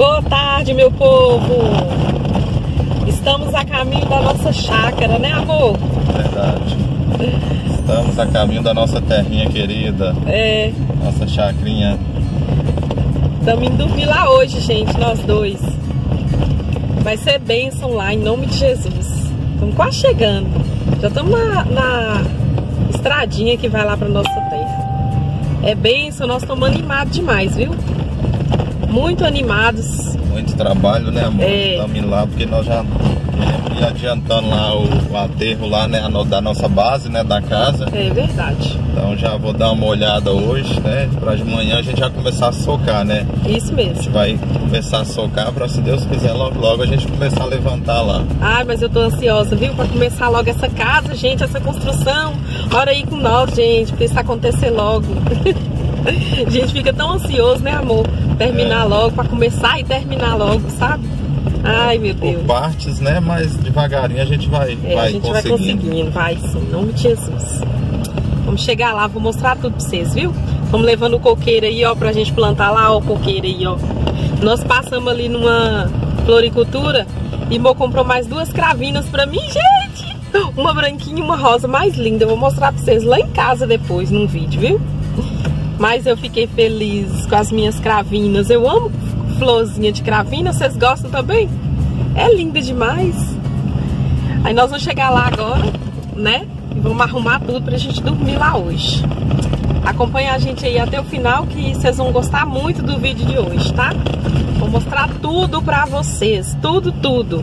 Boa tarde, meu povo. Estamos a caminho da nossa chácara, né, amor? Verdade. Estamos a caminho da nossa terrinha querida. É. Nossa chacrinha. Estamos indo dormir lá hoje, gente, nós dois. Vai ser bênção lá, em nome de Jesus. Estamos quase chegando. Já estamos na estradinha que vai lá para nossa terra. É bênção, nós estamos animados demais, viu? Muito animados. Muito trabalho, né, amor? É. Estamos indo lá porque nós já ia adiantando lá o aterro lá, né, da nossa base, né, da casa. É verdade. Então já vou dar uma olhada hoje, né, para de manhã a gente já começar a socar, né? Isso A mesmo. gente vai começar a socar para, se Deus quiser, logo a gente começar a levantar lá. Ai, mas eu tô ansiosa, viu? Pra começar logo essa casa, gente, essa construção. Bora aí com nós, gente, pra isso acontecer logo. A gente fica tão ansioso, né, amor? Terminar logo, pra começar e terminar logo, sabe? Ai, meu Deus. Por partes, né, mas devagarinho a gente vai A gente vai conseguindo, vai sim, em nome de Jesus. Vamos chegar lá, vou mostrar tudo pra vocês, viu? Vamos levando o coqueiro aí, ó, pra gente plantar lá, ó, o coqueiro aí, ó. Nós passamos ali numa floricultura e Mo comprou mais 2 cravinas pra mim, gente! Uma branquinha e uma rosa mais linda. Eu vou mostrar pra vocês lá em casa depois, num vídeo, viu? Mas eu fiquei feliz com as minhas cravinas. Eu amo florzinha de cravina, vocês gostam também? É linda demais. Aí nós vamos chegar lá agora, né? E vamos arrumar tudo pra gente dormir lá hoje. Acompanha a gente aí até o final que vocês vão gostar muito do vídeo de hoje, tá? Vou mostrar tudo pra vocês, tudo.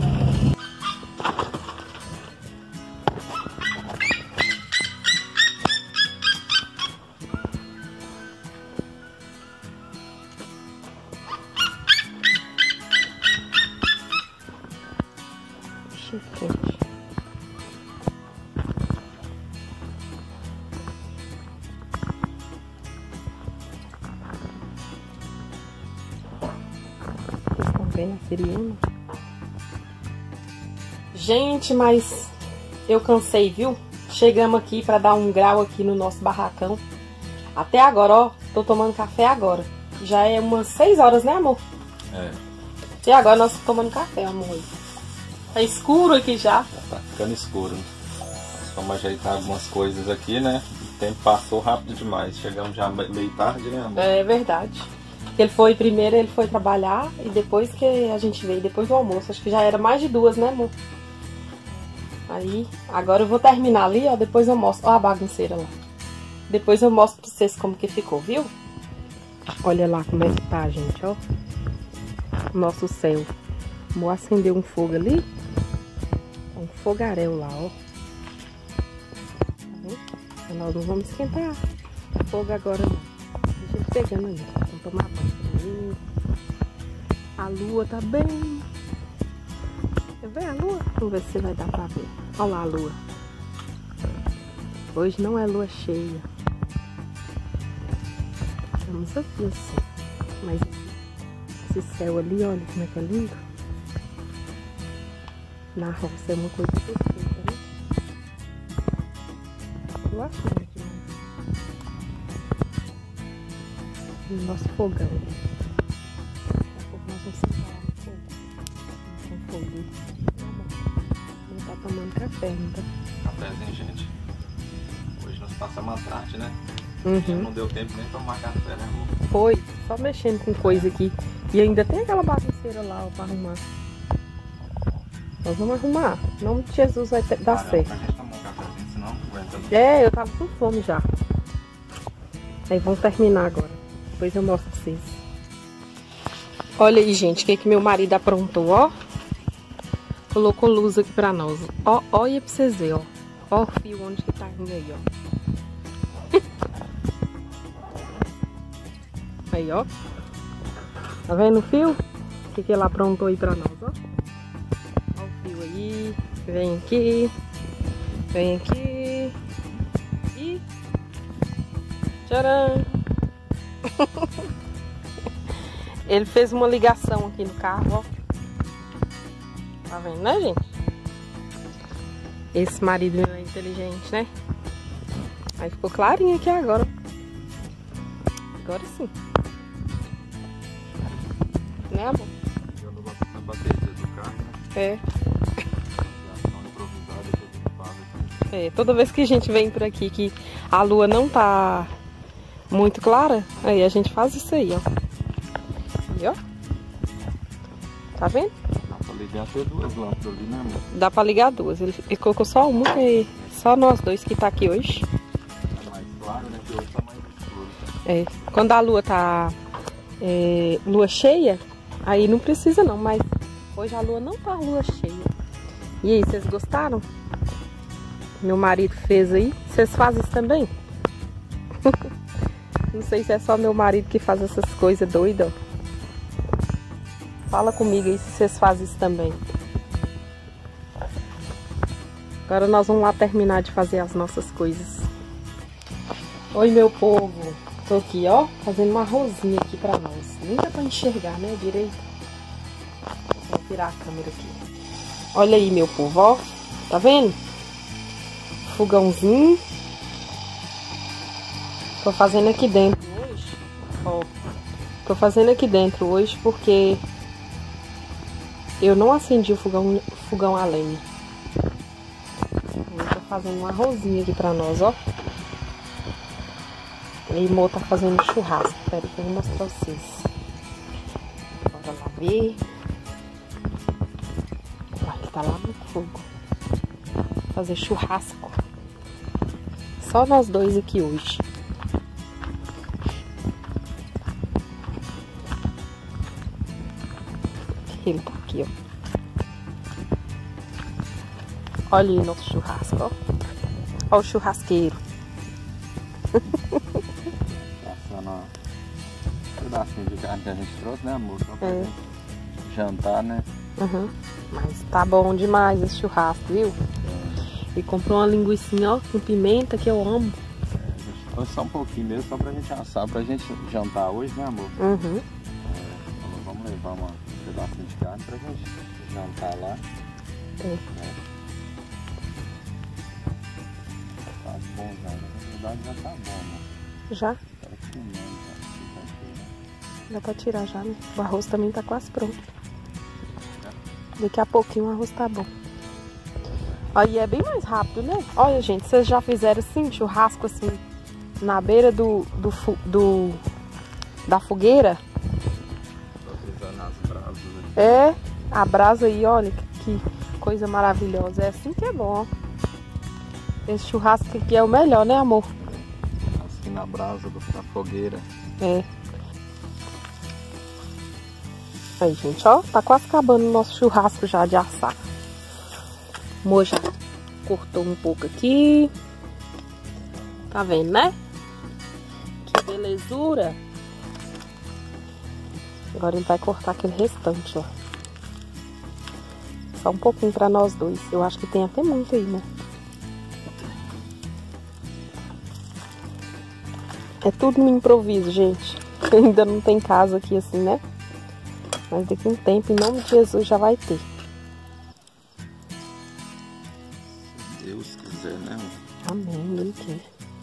Gente, mas eu cansei, viu? Chegamos aqui pra dar um grau aqui no nosso barracão. Até agora, ó, tô tomando café agora. Já é umas 6 horas, né, amor? É. E agora nós estamos tomando café, amor. Tá escuro aqui já. Tá ficando escuro. Nós vamos ajeitar algumas coisas aqui, né? O tempo passou rápido demais. Chegamos já meio tarde, né, amor? É verdade. Ele foi primeiro, ele foi trabalhar e depois que a gente veio, depois do almoço. Acho que já era mais de 2, né, amor? Aí, agora eu vou terminar ali, ó, depois eu mostro. Ó a bagunceira lá. Depois eu mostro pra vocês como que ficou, viu? Olha lá como é que tá, gente, ó. Nosso céu. Vou acender um fogo ali. Um fogaréu lá, ó. Tá vendo? Nós não vamos esquentar fogo agora, não. Deixa ele pegando ali. Vamos tomar banho. A lua tá bem. Quer ver a lua? Vamos ver se vai dar pra ver. Olha lá a lua. Hoje não é lua cheia. Estamos aqui assim. Mas esse céu ali, olha como é que é lindo. Na roça é uma coisa perfeita, né? Eu acho muito demais. O nosso fogão. Daqui a pouco nós vamos sentar lá no fogo. Com fogo. Não tá tomando café ainda. Cafézinho, gente. Hoje nós passamos a tarde, né? Uhum. Não deu tempo nem tomar café, né, amor? Foi, só mexendo com coisa aqui. E ainda tem aquela bagunceira lá, ó, pra arrumar. Nós vamos arrumar. Em nome de Jesus vai dar certo. Pra gente tomar um cafezinho, senão não aguenta. É, eu tava com fome já. Aí vamos terminar agora. Depois eu mostro pra vocês. Olha aí, gente, o que meu marido aprontou, ó. Colocou luz aqui pra nós. Ó, olha pra vocês verem, ó. Ó o fio onde que tá indo aí, ó. Aí, ó. Tá vendo o fio? O que ele aprontou aí pra nós, ó. Ó o fio aí. Vem aqui. Vem aqui. E... tcharam! Ele fez uma ligação aqui no carro, ó. Tá vendo, né, gente? Esse marido meu é inteligente, né? Aí ficou clarinho aqui agora. Agora sim. Né, amor? É. Toda vez que a gente vem por aqui que a lua não tá muito clara, aí a gente faz isso aí, ó. Aí, ó. Tá vendo? Dá pra ligar até 2 lâmpadas ali, né, amor? Dá pra ligar 2. Ele colocou só uma, que só nós 2 que tá aqui hoje. É mais claro, né? Que hoje tá mais escuro. É. Quando a lua tá lua cheia, aí não precisa não, mas hoje a lua não tá lua cheia. E aí, vocês gostaram? Meu marido fez aí. Vocês fazem isso também? Não sei se é só meu marido que faz essas coisas doidas. Fala comigo aí se vocês fazem isso também. Agora nós vamos lá terminar de fazer as nossas coisas. Oi, meu povo. Tô aqui, ó, fazendo uma arrozinha aqui pra nós. Nem dá pra enxergar, né, direito. Vou virar a câmera aqui. Olha aí, meu povo, ó. Tá vendo? Fogãozinho. Tô fazendo aqui dentro hoje. Ó. Tô fazendo aqui dentro hoje porque eu não acendi o fogão a lenha. Eu tô fazendo um arrozinho aqui pra nós, ó. E o Mo tá fazendo churrasco. Espera que eu vou mostrar pra vocês. Bora lá ver. Olha, tá lá no fogo. Fazer churrasco. Só nós 2 aqui hoje. Ele tá aqui, ó. Olha aí nosso churrasco, ó. Ó o churrasqueiro. Passando um pedacinho de carne que a gente trouxe, né, amor? Só pra gente jantar, né? Uhum. Mas tá bom demais esse churrasco, viu? E comprou uma linguicinha, ó, com pimenta, que eu amo. A gente trouxe só um pouquinho mesmo, só pra gente assar, pra gente jantar hoje, né, amor? Uhum. Então vamos levar um pedacinho de carne pra gente jantar lá. Tá bom já, né? Na verdade já tá bom, né? Já? Tá queimando, já. Dá pra tirar já, né? O arroz também tá quase pronto. Daqui a pouquinho o arroz tá bom. Aí é bem mais rápido, né? Olha, gente, vocês já fizeram assim, churrasco assim, na beira da fogueira? Tô usando as brasas aqui. É, a brasa aí, olha, que coisa maravilhosa. É assim que é bom, ó. Esse churrasco aqui é o melhor, né, amor? Assim na brasa da fogueira. É. Aí, gente, ó, tá quase acabando o nosso churrasco já de assar. O Mo já cortou um pouco aqui. Tá vendo, né? Que belezura. Agora ele vai cortar aquele restante, ó. Só um pouquinho pra nós 2. Eu acho que tem até muito aí, né? É tudo no improviso, gente. Ainda não tem casa aqui assim, né? Mas daqui a um tempo, em nome de Jesus, já vai ter. Se Deus quiser, né? Amém, Ele quer.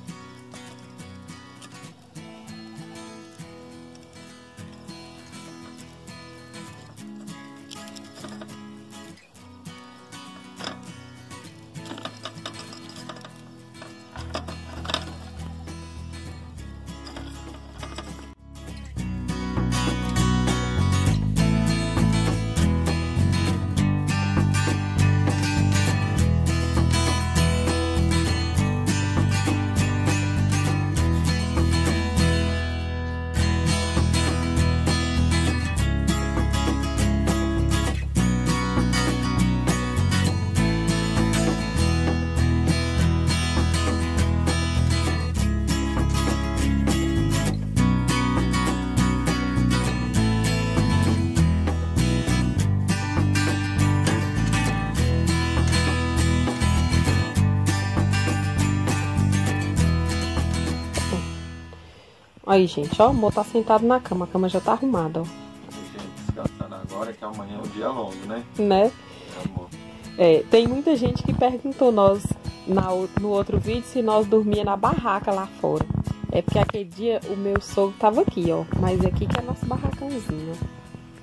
Aí, gente, ó, o Mo tá sentado na cama. A cama já tá arrumada, ó. Gente, descansando agora, que amanhã é um dia longo, né? Né? Amor. É, tem muita gente que perguntou no outro vídeo se nós dormia na barraca lá fora. É porque aquele dia o meu sogro tava aqui, ó. Mas aqui que é nosso barracãozinho, ó.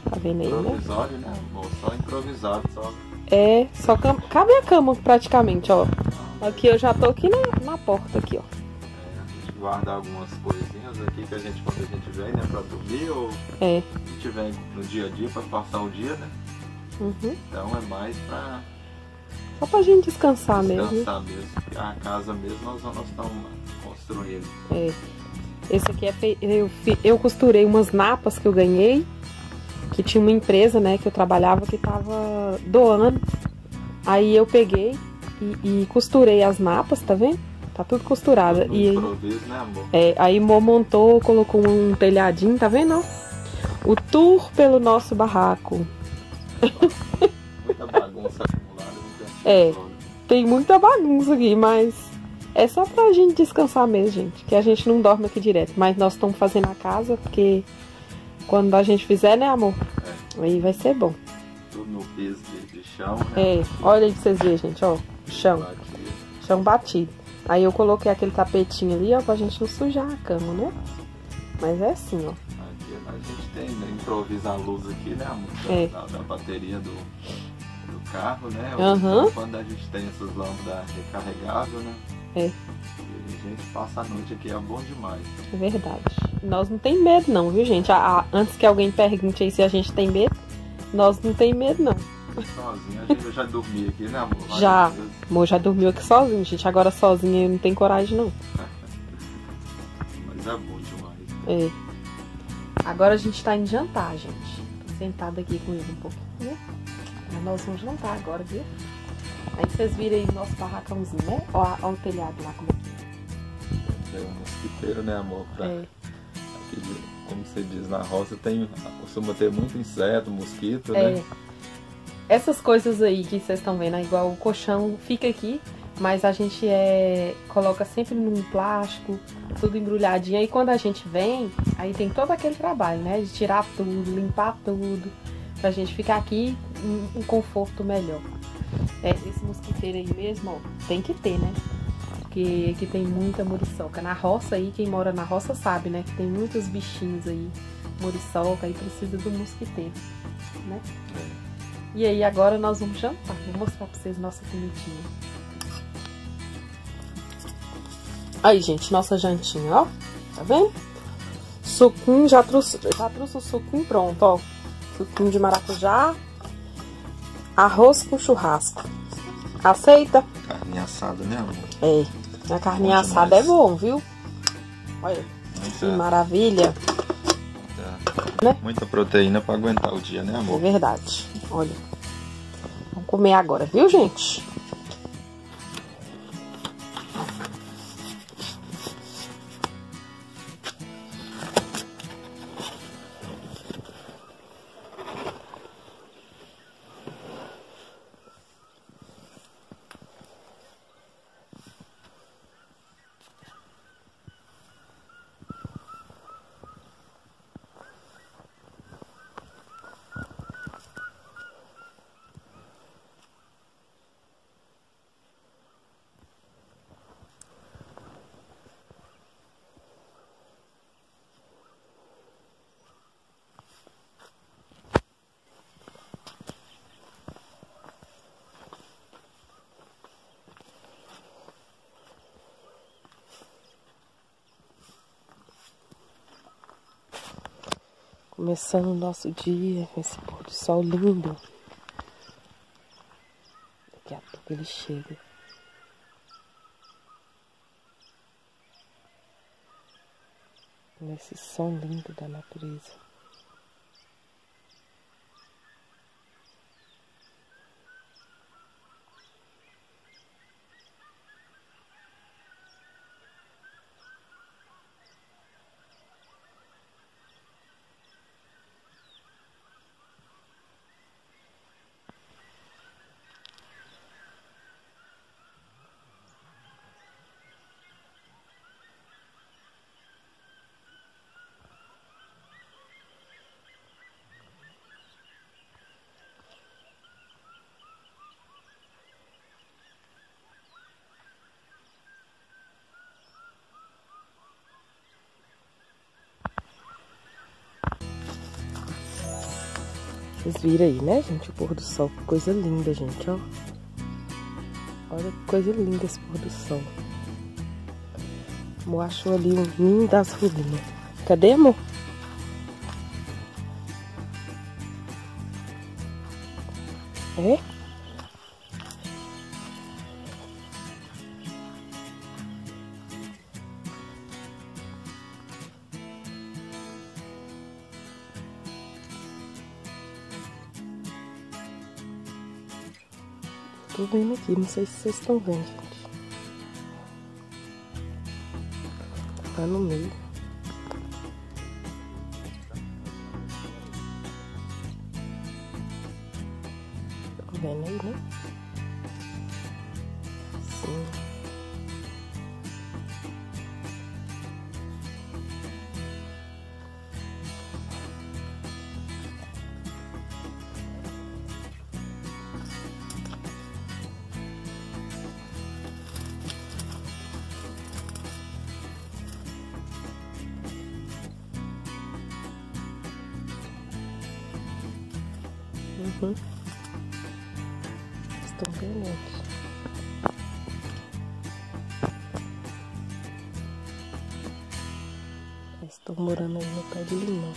Tá vendo aí, né? Improvisório, né, amor? Só improvisado, só. É, só cabe a cama praticamente, ó. Aqui eu já tô aqui na porta aqui, ó. A gente guarda algumas coisinhas aqui que a gente, quando a gente vem, né, pra dormir ou a gente vem no dia a dia pra passar o dia, né? Uhum. Então é mais pra Só pra gente descansar mesmo. descansar mesmo. Porque a casa mesmo nós estamos construindo. É. Esse aqui eu costurei umas napas que eu ganhei, que tinha uma empresa, né, que eu trabalhava que tava doando. Aí eu peguei e costurei as napas, tá vendo? Tá tudo costurada. No E improviso, né, amor? aí Mo montou, colocou um telhadinho, tá vendo? O tour pelo nosso barraco. Muita bagunça acumulada. Tem muita bagunça aqui, mas é só pra gente descansar mesmo, gente. Que a gente não dorme aqui direto. Mas nós estamos fazendo a casa, porque quando a gente fizer, né, amor? Aí vai ser bom. Tudo no piso de chão, né? Olha aí pra vocês verem, gente, ó. Chão. Batido. Chão batido. Aí eu coloquei aquele tapetinho ali, ó, pra gente não sujar a cama, né? Mas é assim, ó. Aqui a gente tem, né, improvisa a luz aqui, né, amor? Da bateria do carro, né? Então, quando a gente tem essas lâmpadas recarregáveis, né? E a gente passa a noite aqui, é bom demais. É verdade. Nós não tem medo não, viu, gente? Antes que alguém pergunte aí se a gente tem medo, nós não tem medo não. Sozinho, a gente já dormia aqui, né, amor? Já. Amor já dormiu aqui sozinho, gente. Agora sozinha eu não tenho coragem não. Mas é bom demais. Agora a gente tá indo jantar, gente. Tô sentada aqui com ele um pouquinho. Mas nós vamos jantar agora, viu? Aí vocês viram aí o nosso barracãozinho, né? Ó o telhado lá como é. É um mosquiteiro, né, amor? Aqui, como você diz, na roça costuma ter muito inseto, mosquito, né? Essas coisas aí que vocês estão vendo, igual o colchão fica aqui, mas a gente coloca sempre num plástico, tudo embrulhadinho. Aí quando a gente vem, aí tem todo aquele trabalho, né? De tirar tudo, limpar tudo, pra gente ficar aqui em um conforto melhor. Esse mosquiteiro aí mesmo, ó, tem que ter, né? Porque aqui tem muita muriçoca. Na roça aí, quem mora na roça sabe, né? Que tem muitos bichinhos aí, muriçoca, aí precisa do mosquiteiro, né? E aí agora nós vamos jantar. Vou mostrar pra vocês nossa comidinha. Aí, gente, nossa jantinha, ó. Tá vendo? Suquinho, já trouxe o suquinho pronto, ó. Suquinho de maracujá. Arroz com churrasco. Aceita? Carne assada, né, amor? A carninha assada é bom, viu? Olha, que maravilha. Muita proteína pra aguentar o dia, né, amor? É verdade. Olha. Vamos comer agora, viu, gente? Começando o nosso dia com esse pôr do sol lindo. Daqui a pouco ele chega. Nesse som lindo da natureza. Vocês viram aí, né, gente? O pôr do sol. Que coisa linda, gente, ó. Olha que coisa linda esse pôr do sol. Amor achou ali um ninho das rolinhas. Cadê, amor? É? Tô vendo aqui, não sei se vocês estão vendo, gente. Tá no meio. Tá vendo aí, né? Sim. Estão vendo aqui. Estão morando aí no pé de limão.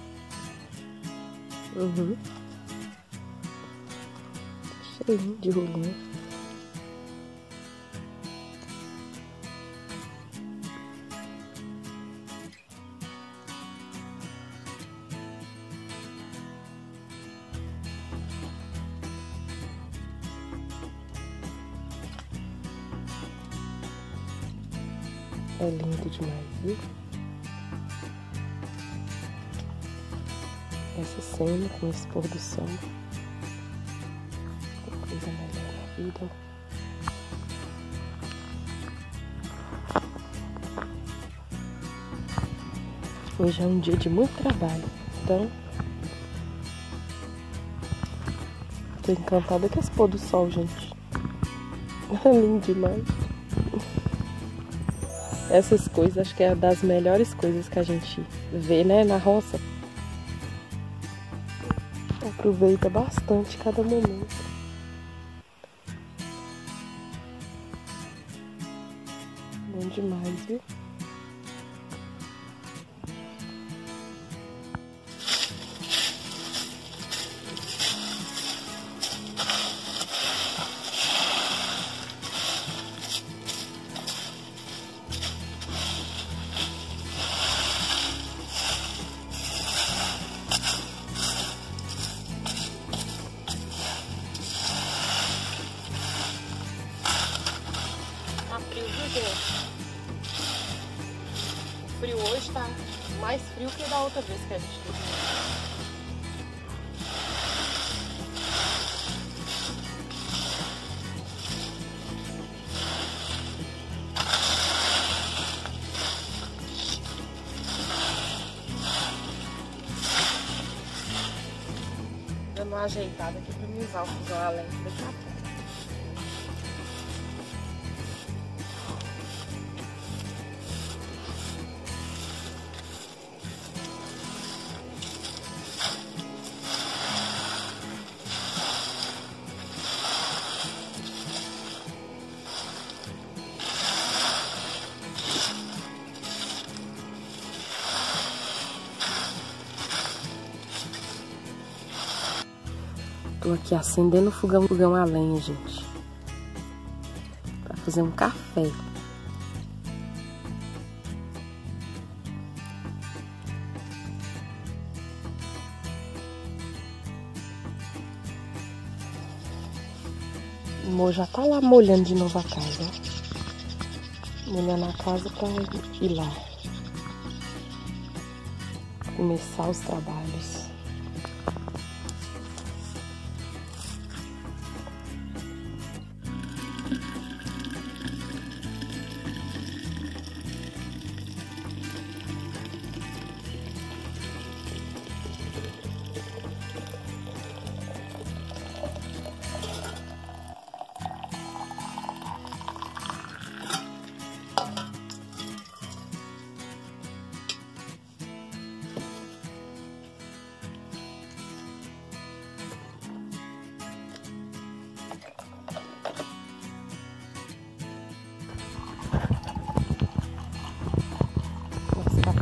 Cheio de rolinho. É lindo demais, viu? Essa cena com esse pôr do sol. Coisa melhor na vida. Hoje é um dia de muito trabalho, então tô encantada com esse pôr do sol, gente. É lindo demais. Essas coisas, acho que é das melhores coisas que a gente vê, né, na roça. Aproveita bastante cada momento. Bom demais, viu? O frio hoje tá mais frio que da outra vez que a gente teve. Dando uma ajeitada aqui pra me usar o fogão a lenha daqui a pouco. Tô aqui acendendo o fogão a lenha, gente. Pra fazer um café. O amor já tá lá molhando de novo a casa, ó. Molhando a casa pra ir lá. Começar os trabalhos.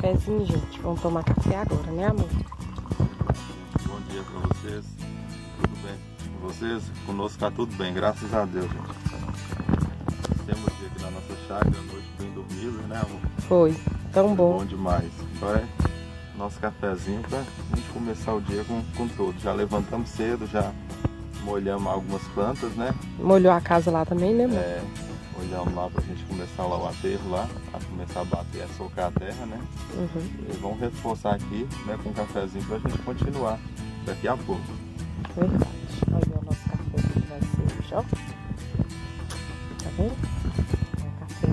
cafezinho, gente. Vamos tomar café agora, né, amor? Bom dia pra vocês. Tudo bem com vocês? Conosco tá tudo bem, graças a Deus, gente. Temos dia aqui na nossa chácara, a noite bem dormida, né, amor? Foi, tão bom. Bom demais. Agora é nosso cafezinho pra gente começar o dia com tudo. Já levantamos cedo, já molhamos algumas plantas, né? Molhou a casa lá também, né, amor? É, olhamos lá pra gente começar lá o aterro lá, pra começar a bater, a socar a terra, né? Uhum. E vamos reforçar aqui, né, com um cafezinho pra gente continuar daqui a pouco. Verdade. Olha o nosso café que vai ser hoje, ó. Tá vendo? É um café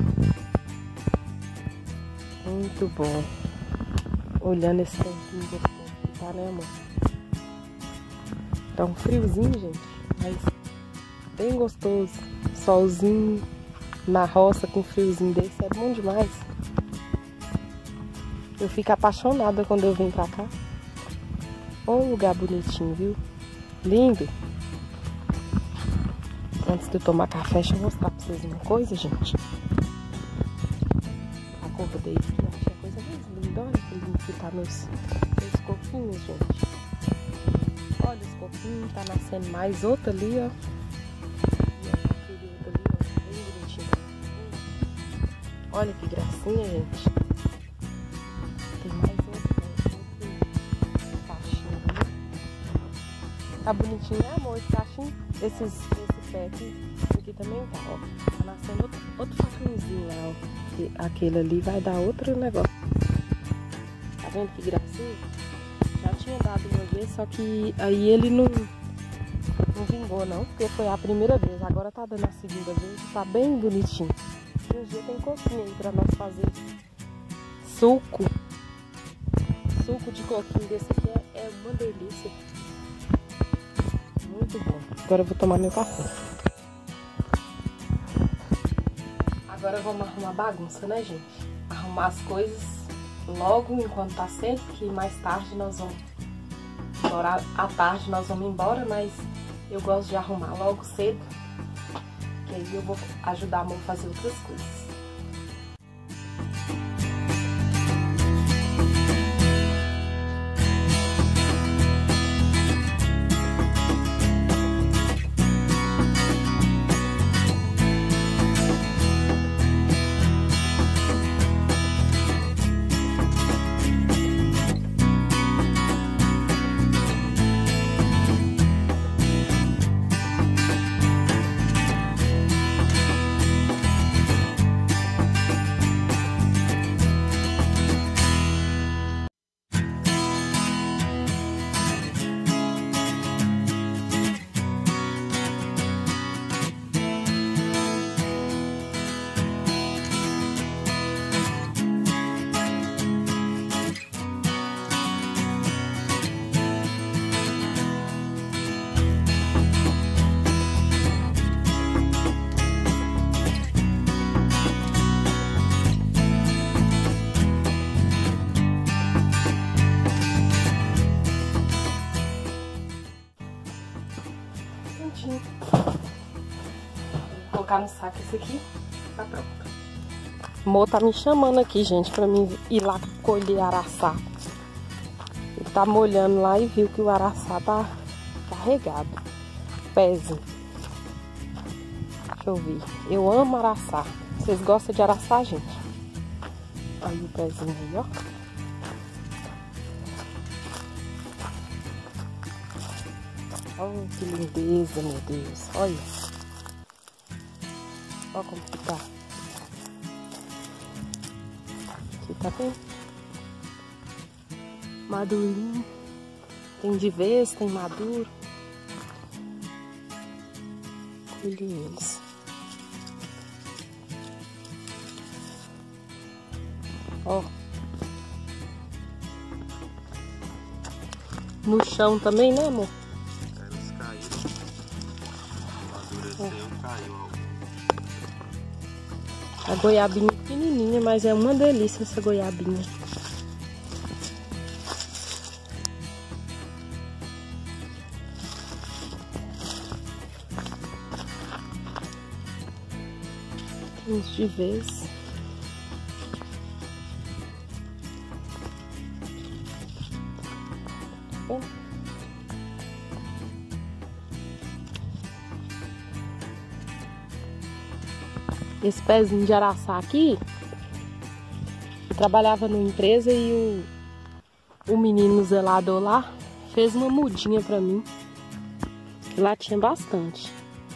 muito bom. Olhando esse tempinho gostoso que tá, né, amor? Tá um friozinho, gente, mas bem gostoso. Solzinho na roça com friozinho desse é bom demais. Eu fico apaixonada quando eu venho pra cá. Olha um lugar bonitinho, viu? Lindo. Antes de eu tomar café, deixa eu mostrar pra vocês uma coisa, gente. Acordei aqui, achei a coisa mais linda. Olha que lindo que tá meus coquinhos, gente. Olha os coquinhos, tá nascendo mais outro ali, ó. E aquele outro ali, ó, bem bonitinho. Olha que gracinha, gente. Tem mais outro cachinho ali. Tá bonitinho, né, amor? Esse cachinho, esse pé aqui também tá, ó. Tá nascendo outro facãozinho lá, ó. E aquele ali vai dar outro negócio. Tá vendo que gracinha? Já tinha dado uma vez, só que aí ele não vingou não, porque foi a primeira vez. Agora tá dando a segunda vez, tá bem bonitinho. E um dia tem coquinho aí pra nós fazer suco. Suco de coquinho desse aqui é uma delícia. Muito bom. Agora eu vou tomar meu café. Agora vamos arrumar bagunça, né, gente? Arrumar as coisas logo enquanto tá cedo, que mais tarde nós vamos embora, à tarde nós vamos embora, mas eu gosto de arrumar logo cedo, que aí eu vou ajudar a mãe a fazer outras coisas. Vou colocar no saco esse aqui, tá pronto. O Mo tá me chamando aqui, gente, pra mim ir lá colher araçá. Ele tá molhando lá e viu que o araçá tá carregado. Pezinho. Deixa eu ver. Eu amo araçá. Vocês gostam de araçá, gente? Aí o pezinho aí, ó. Oh, que lindeza, meu Deus. Olha. Olha como que tá. Aqui tá bem madurinho. Tem de vez, tem maduro. Colhi eles. Ó. No chão também, né, amor? Eles caíram. Amadureceu, caiu. A goiabinha pequenininha, mas é uma delícia essa goiabinha. Uns de vez. Esse pezinho de araçá aqui, eu trabalhava numa empresa e o menino zelador lá fez uma mudinha pra mim. Lá tinha bastante.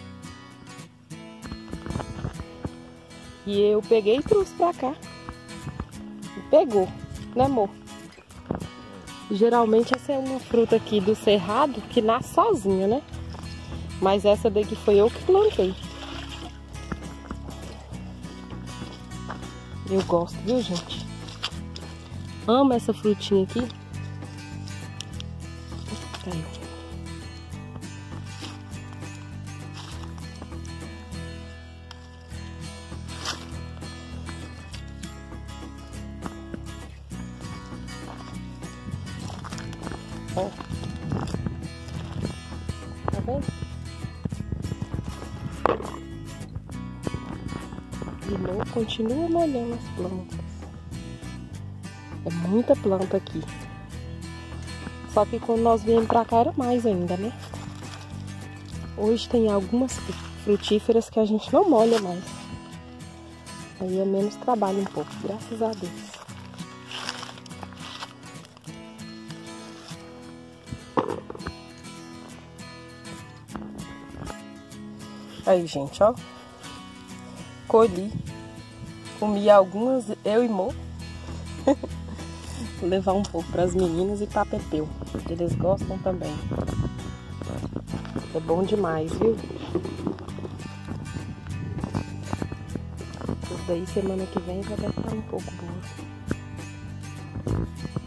E eu peguei e trouxe pra cá. E pegou, né, amor? Geralmente essa é uma fruta aqui do cerrado que nasce sozinha, né? Mas essa daqui foi eu que plantei. Eu gosto, viu, gente? Amo essa frutinha aqui. Aí. Ó. Tá vendo? De novo, continua molhando as plantas. É muita planta aqui. Só que quando nós viemos pra cá era mais ainda, né? Hoje tem algumas frutíferas que a gente não molha mais. Aí é menos trabalho um pouco, graças a Deus. Aí, gente, ó. Colhi. Comi algumas, eu e Mo. Vou levar um pouco para as meninas e para Pepeu. Eles gostam também. É bom demais, viu? Isso daí semana que vem já deve estar um pouco boa.